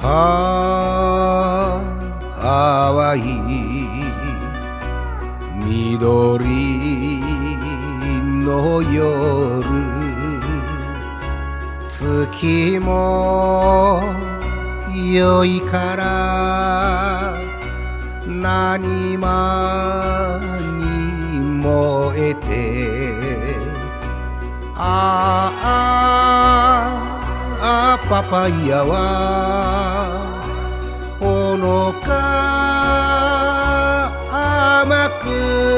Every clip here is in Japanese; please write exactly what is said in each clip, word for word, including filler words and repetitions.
ハワイ緑の夜月も良いから何間に燃えてああパパイヤはほのか甘く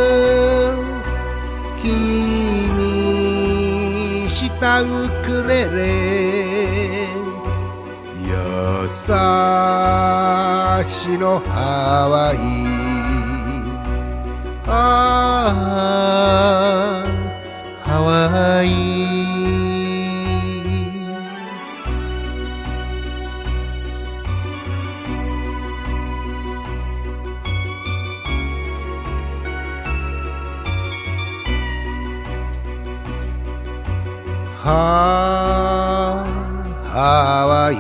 木にしたウクレレ優しのハワイああハワイハワイ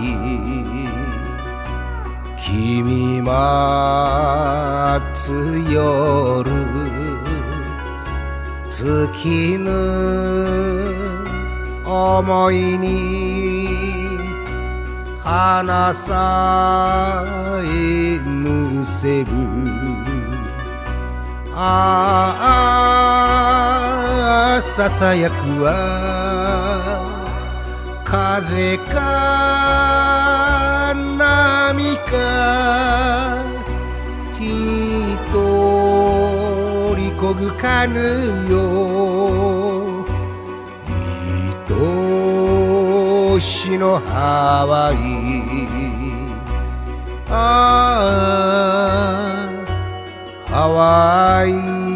君待つ夜尽きぬ想いに花さえむせぶああささやくは風か波か一人こぐカヌーよ愛しのハワイああハワイ